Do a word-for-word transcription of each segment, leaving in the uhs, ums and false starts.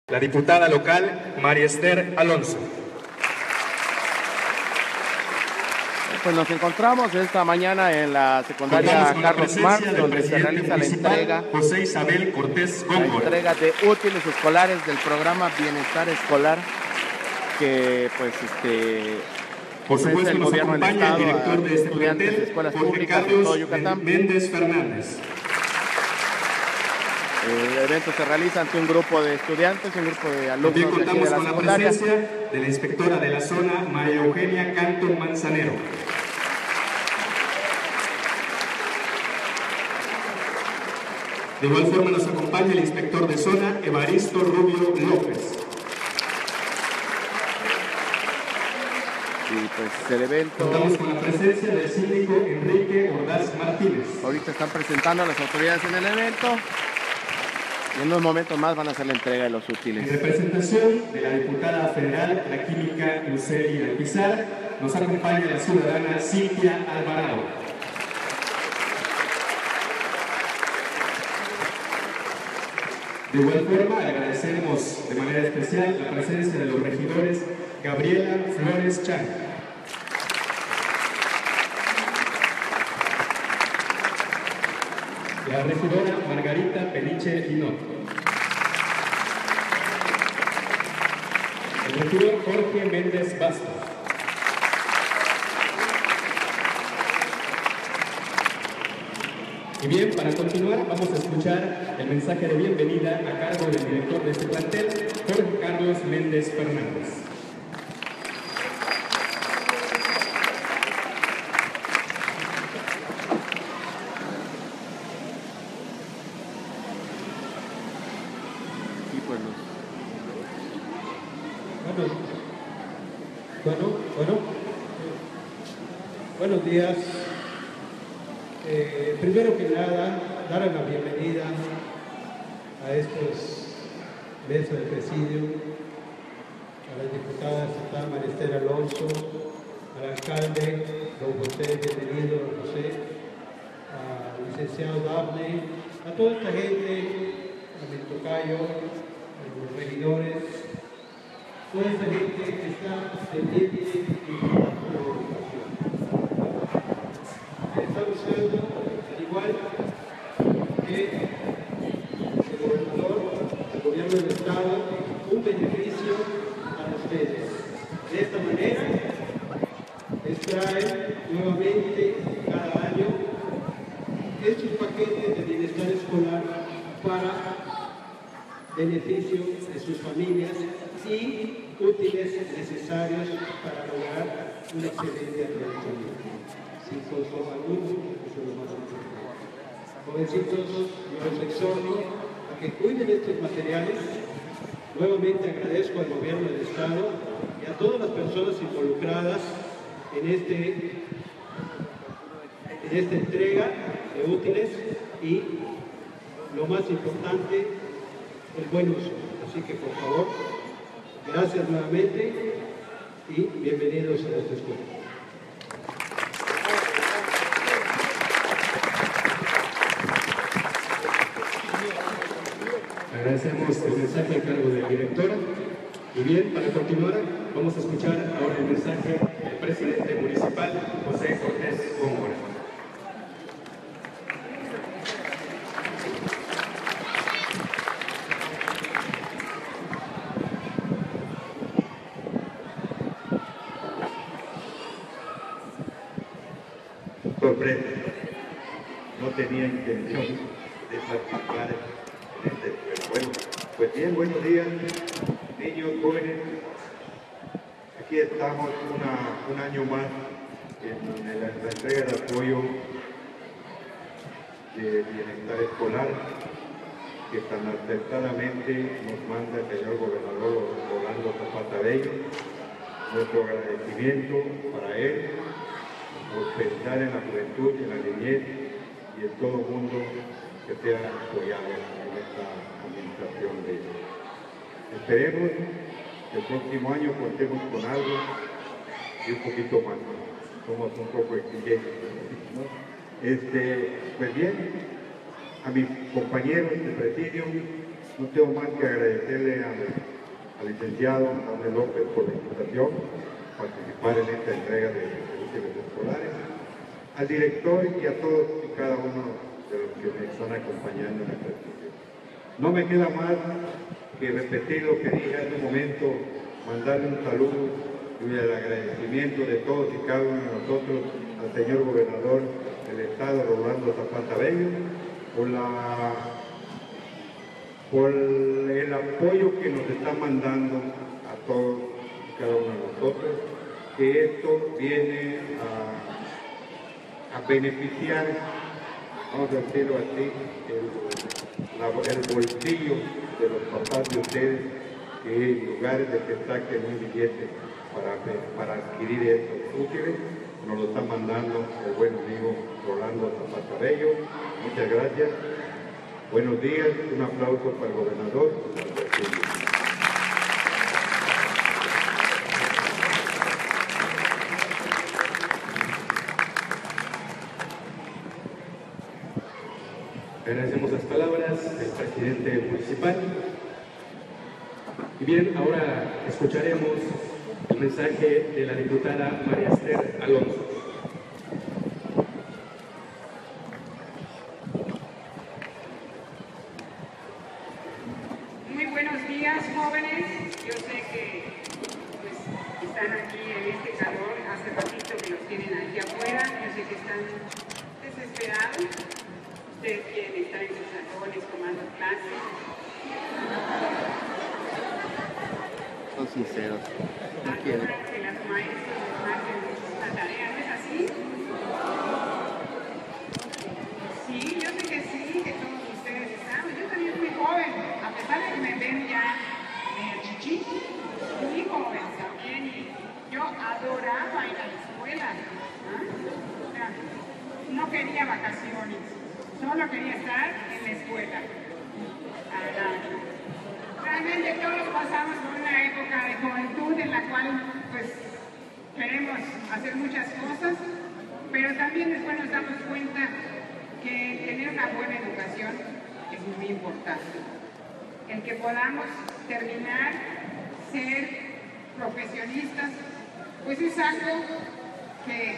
La diputada local María Esther Alonso. Pues nos encontramos esta mañana en la secundaria Carlos Marx, donde se realiza la entrega, José Isabel Cortés la Góngora. entrega de útiles escolares del programa Bienestar Escolar, que pues este Por ofrece supuesto el nos gobierno del acompaña el estado director a de este estudiantes de plantel, escuelas Jorge públicas de todo Carlos Yucatán. Méndez Fernández. El evento se realiza ante un grupo de estudiantes, un grupo de alumnos También de aquí de contamos la con la secundaria. presencia de la inspectora de la zona, María Eugenia Canton Manzanero. De igual forma nos acompaña el inspector de zona, Evaristo Rubio López. Y pues el evento, Contamos con la presencia del síndico Enrique Ordaz Martínez. ahorita están presentando a las autoridades en el evento y en unos momentos más van a hacer la entrega de los útiles. En representación de la diputada federal, la química Luceli Alpizar, nos acompaña la ciudadana Cintia Alvarado. De igual forma, agradecemos de manera especial la presencia de los regidores Gabriela Flores Chan. La regidora Margarita Peniche Linot. El regidor Jorge Méndez Bastos. Y bien, para continuar vamos a escuchar el mensaje de bienvenida a cargo del director de este plantel, Jorge Carlos Méndez Fernández. Y pues los Bueno, bueno, bueno. Buenos días. Eh, primero que nada, dar la bienvenida a estos mesas de presidio, a las diputadas María Esther Alonso, al alcalde, don José, bienvenido, don José, al licenciado Dafne, a toda esta gente, a mi tocayo, a los regidores, toda esta gente que está pendiente y con la educación. Estamos usando, al igual que el gobernador, el gobierno del Estado, un beneficio a ustedes. De esta manera, extraen nuevamente cada año estos paquetes de bienestar escolar para beneficio de sus familias y útiles necesarios para lograr un excelente aprendizaje. Sin costo alguno, eso es lo más importante. Jovencitos, yo los exhorto a que cuiden estos materiales. Nuevamente agradezco al gobierno del Estado y a todas las personas involucradas en, este, en esta entrega de útiles y, lo más importante, el buen uso. Así que, por favor, gracias nuevamente y bienvenidos a esta escuela. Agradecemos el mensaje a cargo del director. Y bien, para continuar, vamos a escuchar ahora el mensaje del presidente municipal, José Cortés Góngora. Comprendo. No tenía intención de participar en este, pero bueno, pues bien, buenos días, niños, jóvenes. Aquí estamos una, un año más en, en la, la entrega de apoyo de bienestar escolar que tan acertadamente nos manda el señor gobernador Orlando Zapata Bello. Nuestro agradecimiento para él por pensar en la juventud, en la niñez y en todo el mundo que sea apoyado en esta administración de ellos. Esperemos que el próximo año contemos con algo y un poquito más. Somos un poco exigentes, ¿no? Este, pues bien, a mis compañeros de presidio, No tengo más que agradecerle al, al licenciado Daniel López por la invitación a participar en esta entrega de, de útiles escolares, al director y a todos y cada uno de los que me están acompañando en esta discusión. No me queda más que repetir lo que dije hace un momento, mandarle un saludo y el agradecimiento de todos y cada uno de nosotros al señor gobernador del estado, Rolando Zapata Bello, por, la, por el apoyo que nos está mandando a todos y cada uno de nosotros, que esto viene a, a beneficiar, vamos a decirlo así, el, la, el bolsillo de los papás de ustedes, que en lugar de que saquen un billete para, para adquirir estos útiles, nos lo está mandando el buen amigo Rolando Zapata Bello. Muchas gracias. Buenos días. Un aplauso para el gobernador. Agradecemos las palabras del presidente municipal. Y bien, ahora escucharemos el mensaje de la diputada María Esther Alonso. Muy buenos días, jóvenes. Yo sé que pues, están aquí en este calor, hace ratito que los tienen aquí afuera. Yo sé que están desesperados. Ustedes quieren estar en sus salones tomando clases. Son sinceros. No Algunas quieren. que las maestras les manden la tarea, ¿no es así? Sí, yo sé que sí, que todos ustedes están. Yo también soy joven, a pesar de que me ven ya medio chichi, muy joven también. Y yo adoraba ir a la escuela. ¿Ah? O sea, no quería vacaciones, solo quería estar en la escuela. Ah, realmente todos pasamos por una época de juventud en la cual pues queremos hacer muchas cosas, pero también después nos damos cuenta que tener una buena educación es muy importante. El que podamos terminar, ser profesionistas, pues es algo que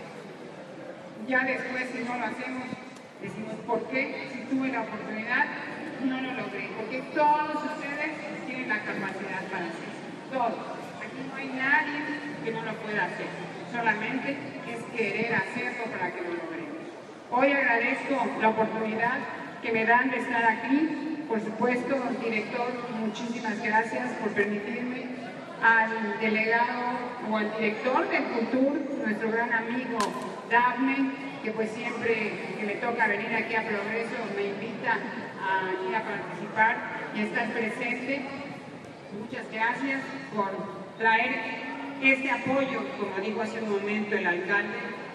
ya después si no lo hacemos, decimos ¿por qué? Si tuve la oportunidad, no lo logré, porque todos ustedes tienen la capacidad para hacerlo, todos. Aquí no hay nadie que no lo pueda hacer, solamente es querer hacerlo para que lo logremos. Hoy agradezco la oportunidad que me dan de estar aquí, por supuesto, director, muchísimas gracias por permitirme, al delegado o al director del Cultur, nuestro gran amigo Dafne, que pues siempre que me toca venir aquí a Progreso me invita a ir a participar y estar presente. Muchas gracias por traer este apoyo, como dijo hace un momento el alcalde,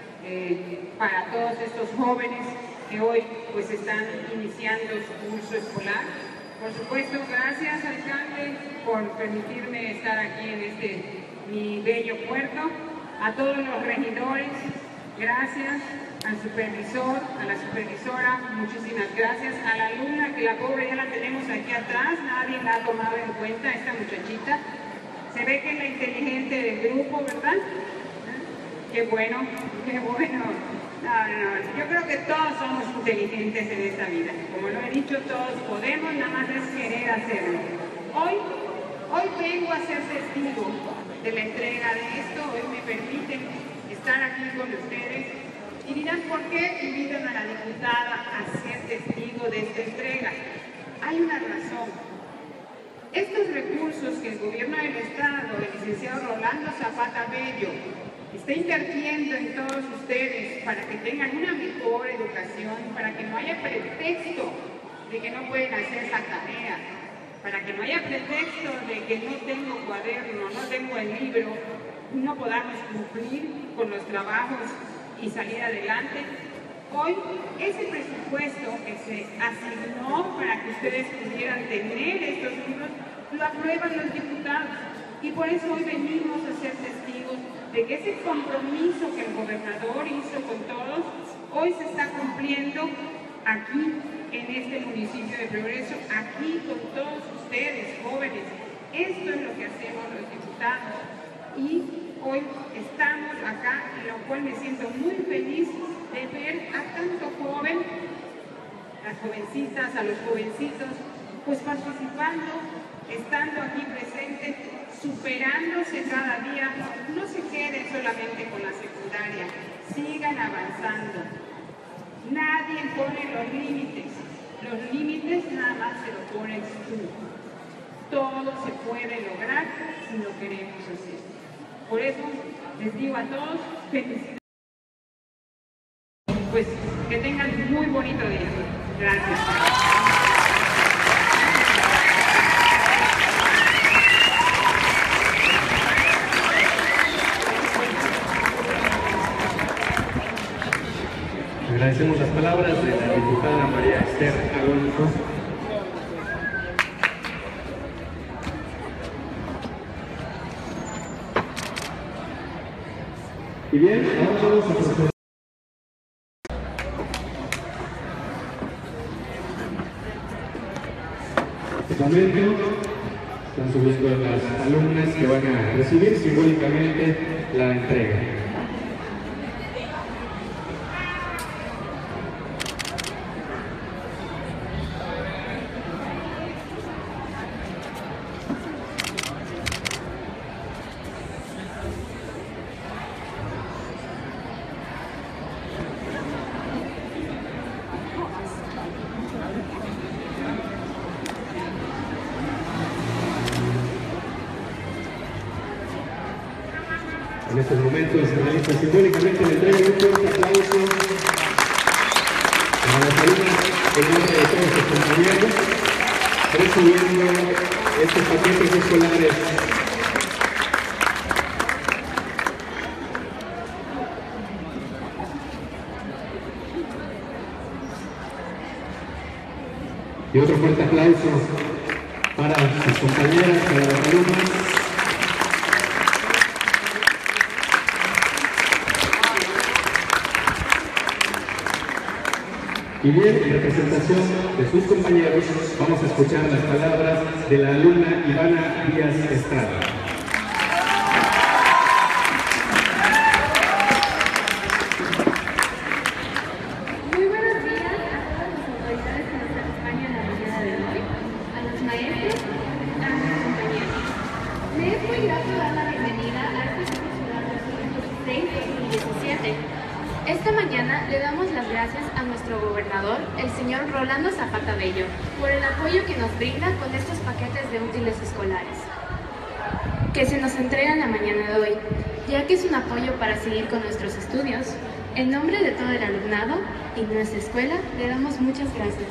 eh, para todos estos jóvenes que hoy pues están iniciando su curso escolar. Por supuesto, gracias alcalde por permitirme estar aquí en este mi bello puerto. A todos los regidores, gracias. Al supervisor, a la supervisora, muchísimas gracias. A la alumna, que la pobre ya la tenemos aquí atrás, nadie la ha tomado en cuenta, esta muchachita. Se ve que es la inteligente del grupo, ¿verdad? Qué bueno, qué bueno. No, no, yo creo que todos somos inteligentes en esta vida. Como lo he dicho, todos podemos, nada más es querer hacerlo. Hoy, hoy vengo a ser testigo de la entrega de esto. Hoy me permiten estar aquí con ustedes. Y dirán, ¿por qué invitan a la diputada a ser testigo de esta entrega? Hay una razón. Estos recursos que el gobierno del Estado, el licenciado Rolando Zapata Bello, está invirtiendo en todos ustedes para que tengan una mejor educación, para que no haya pretexto de que no pueden hacer la tarea, para que no haya pretexto de que no tengo cuaderno, no tengo el libro, no podamos cumplir con los trabajos y salir adelante. Hoy, ese presupuesto que se asignó para que ustedes pudieran tener estos libros, lo aprueban los diputados. Y por eso hoy venimos a ser testigos de que ese compromiso que el gobernador hizo con todos, hoy se está cumpliendo aquí en este municipio de Progreso, aquí con todos ustedes, jóvenes. Esto es lo que hacemos los diputados. Y hoy estamos acá, en lo cual me siento muy feliz de ver a tanto joven, las jovencitas, a los jovencitos, pues participando, estando aquí presentes, superándose cada día. No se queden solamente con la secundaria, sigan avanzando. Nadie pone los límites, los límites nada más se los pones tú. Todo se puede lograr si lo queremos hacer. Por eso les digo a todos, felicidades. Pues que tengan un muy bonito día. Gracias. Agradecemos las palabras de la diputada María Esther Alonso. Y bien, ahora vamos a proceder. En este momento están subiendo las alumnas que van a recibir simbólicamente la entrega. En estos momentos se realiza simbólicamente la entrega de un fuerte aplauso a las alumnas en nombre de todos sus compañeros, recibiendo estos paquetes escolares. Y otro fuerte aplauso para sus compañeras, para las alumnas. Y bien, en representación de sus compañeros, vamos a escuchar las palabras de la alumna Ivana Díaz Estrada. Muy buenos días a todas las autoridades que nos acompañan la mañana de hoy, a los maestros, a mis compañeros. Me es muy grato dar la bienvenida a este curso escolar dos mil dieciséis dos mil diecisiete. Esta mañana le damos las gracias a nuestro gobernador, el señor Rolando Zapata Bello, por el apoyo que nos brinda con estos paquetes de útiles escolares que se nos entregan la mañana de hoy, ya que es un apoyo para seguir con nuestros estudios. En nombre de todo el alumnado y nuestra escuela, le damos muchas gracias.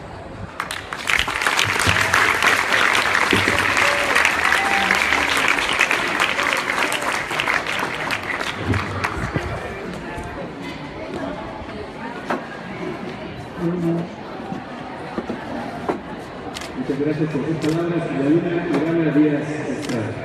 Muchas gracias por sus palabras a la alumna Ivana Díaz Estrada.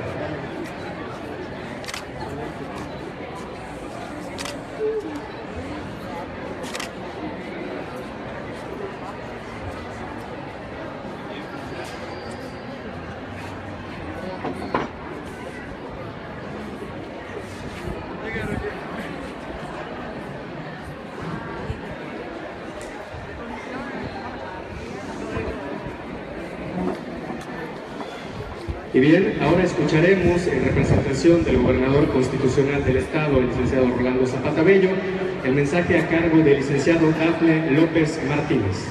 Y bien, ahora escucharemos en representación del gobernador constitucional del Estado, el licenciado Rolando Zapata Bello, el mensaje a cargo del licenciado Dafne López Martínez.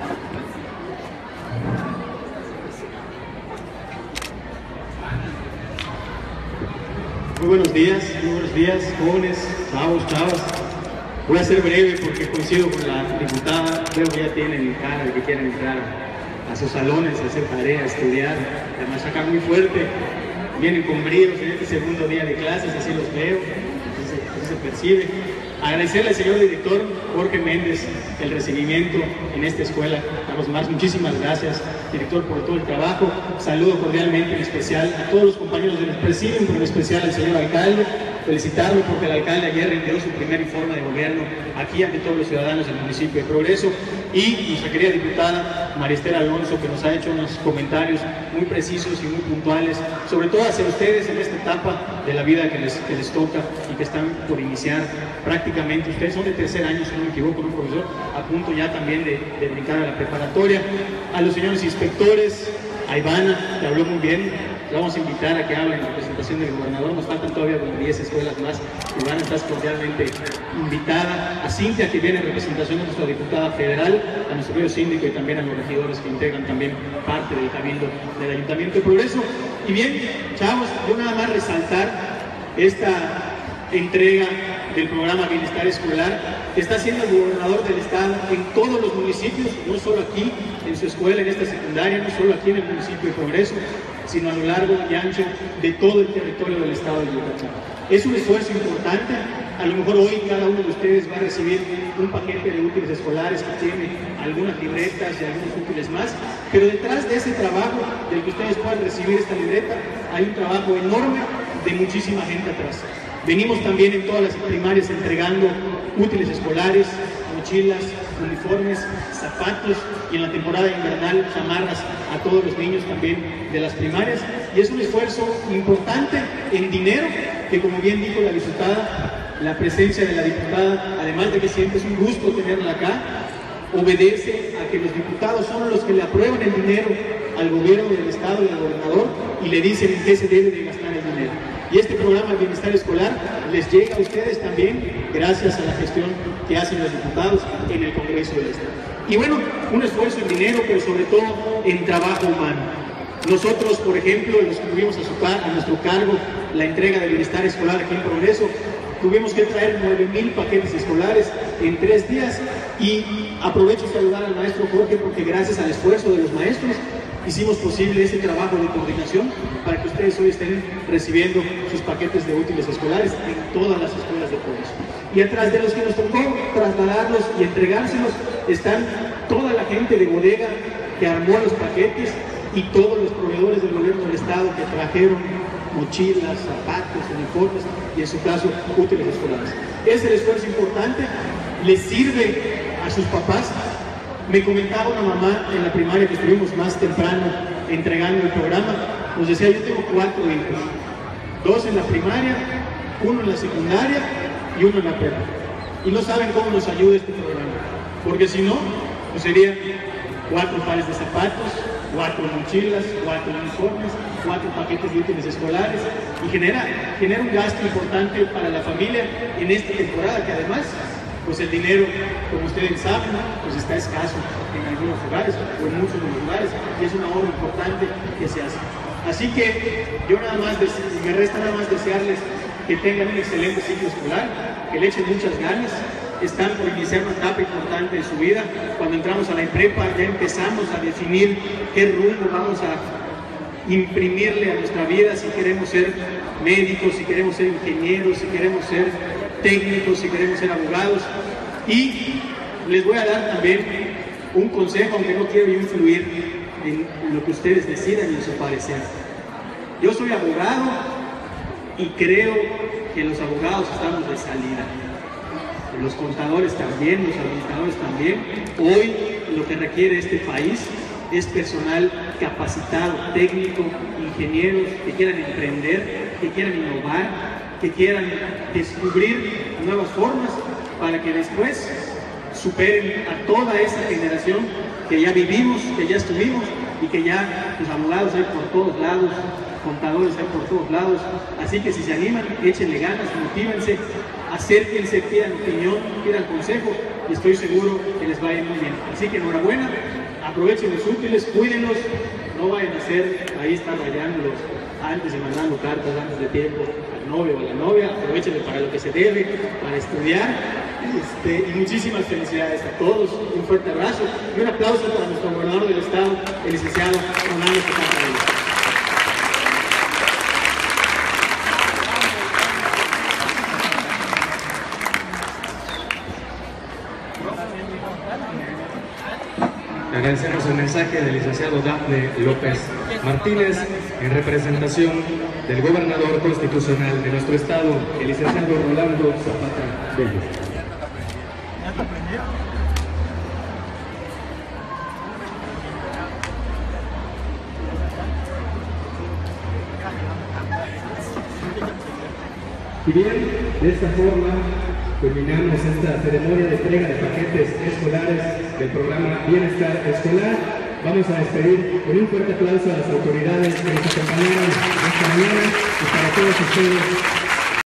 Muy buenos días, muy buenos días, jóvenes, chavos, chavas. Voy a ser breve porque coincido con la diputada, veo que ya tienen cara de que quieren entrar a sus salones, a hacer tarea, a estudiar, además acá muy fuerte, vienen con bríos en este segundo día de clases, así los veo, así se, así se percibe. Agradecerle al señor director Jorge Méndez el recibimiento en esta escuela. Carlos Marx, muchísimas gracias, director, por todo el trabajo. Saludo cordialmente, en especial a todos los compañeros del presidium, pero en especial al señor alcalde. Felicitarlo porque el alcalde ayer rindió su primer informe de gobierno aquí ante todos los ciudadanos del municipio de Progreso, y nuestra querida diputada María Esther Alonso, que nos ha hecho unos comentarios muy precisos y muy puntuales, sobre todo hacia ustedes en esta etapa de la vida que les, que les toca y que están por iniciar prácticamente. Ustedes son de tercer año, si no me equivoco, un profesor, a punto ya también de, de brincar a la preparatoria. A los señores inspectores, a Ivana, que habló muy bien, le vamos a invitar a que hable en representación del gobernador. Nos faltan todavía como diez escuelas más. Ivana, estás cordialmente invitada. A Cintia, que viene en representación de nuestra diputada federal, a nuestro querido síndico y también a los regidores que integran también parte del cabildo del Ayuntamiento de Progreso. Y bien, chavos, yo nada más resaltar esta entrega del programa Bienestar Escolar que está haciendo el gobernador del estado en todos los municipios, no solo aquí en su escuela, en esta secundaria, no solo aquí en el municipio de Progreso, sino a lo largo y ancho de todo el territorio del estado de Yucatán. Es un esfuerzo importante. A lo mejor hoy cada uno de ustedes va a recibir un paquete de útiles escolares que tiene algunas libretas y algunos útiles más, pero detrás de ese trabajo del que ustedes puedan recibir esta libreta hay un trabajo enorme de muchísima gente atrás. Venimos también en todas las primarias entregando útiles escolares, mochilas, uniformes, zapatos, y en la temporada invernal chamarras a todos los niños también de las primarias, y es un esfuerzo importante en dinero que, como bien dijo la diputada, la presencia de la diputada, además de que siempre es un gusto tenerla acá, obedece a que los diputados son los que le aprueban el dinero al gobierno del estado y al gobernador y le dicen en qué se debe de gastar el dinero. Y este programa de bienestar escolar les llega a ustedes también gracias a la gestión que hacen los diputados en el Congreso del Estado. Y bueno, un esfuerzo en dinero, pero sobre todo en trabajo humano. Nosotros, por ejemplo, los que tuvimos a, su car a nuestro cargo la entrega de bienestar escolar aquí en Progreso, tuvimos que traer nueve mil paquetes escolares en tres días, y aprovecho saludar al maestro Jorge porque gracias al esfuerzo de los maestros hicimos posible ese trabajo de coordinación para que ustedes hoy estén recibiendo sus paquetes de útiles escolares en todas las escuelas de Progreso. Y atrás de los que nos tocó trasladarlos y entregárselos están toda la gente de bodega que armó los paquetes y todos los proveedores del gobierno del estado que trajeron mochilas, zapatos, uniformes y en su caso útiles escolares. Es el esfuerzo importante, les sirve a sus papás. Me comentaba una mamá en la primaria que estuvimos más temprano entregando el programa, nos decía: yo tengo cuatro hijos, dos en la primaria, uno en la secundaria y uno en la prepa, y no saben cómo nos ayuda este programa, porque si no, pues serían cuatro pares de zapatos, cuatro mochilas, cuatro uniformes, cuatro paquetes de útiles escolares, y genera, genera un gasto importante para la familia en esta temporada, que además pues el dinero, como ustedes saben, pues está escaso en algunos lugares o en muchos de los lugares, y es un ahorro importante que se hace. Así que yo nada más, me resta nada más desearles que tengan un excelente ciclo escolar, que le echen muchas ganas. Están por iniciar una etapa importante en su vida. Cuando entramos a la prepa ya empezamos a definir qué rumbo vamos a imprimirle a nuestra vida, si queremos ser médicos, si queremos ser ingenieros, si queremos ser técnicos, si queremos ser abogados. Y les voy a dar también un consejo, aunque no quiero influir en lo que ustedes decidan y en su parecer. Yo soy abogado y creo que los abogados estamos de salida. Los contadores también, los administradores también. Hoy lo que requiere este país es personal capacitado, técnico, ingenieros que quieran emprender, que quieran innovar, que quieran descubrir nuevas formas para que después superen a toda esa generación que ya vivimos, que ya estuvimos y que ya los abogados hay por todos lados, contadores hay por todos lados. Así que si se animan, échenle ganas, motívense, acérquense, pidan opinión, pidan consejo, y estoy seguro que les va a ir muy bien. Así que enhorabuena, aprovechen los útiles, cuídenlos, no vayan a hacer ahí estar rayándolos antes y mandando cartas antes de tiempo al novio o a la novia. Aprovechenle para lo que se debe, para estudiar. Este, y muchísimas felicidades a todos, un fuerte abrazo y un aplauso para nuestro gobernador del estado, el licenciado Rolando Zapata Bello. agradecemos el mensaje del licenciado Dafne López Martínez en representación del gobernador constitucional de nuestro estado, el licenciado Rolando Zapata Bello. Y bien, de esta forma culminamos esta ceremonia de entrega de paquetes escolares del programa Bienestar Escolar. Vamos a despedir con un fuerte aplauso a las autoridades que nos acompañaron esta mañana y para todos ustedes.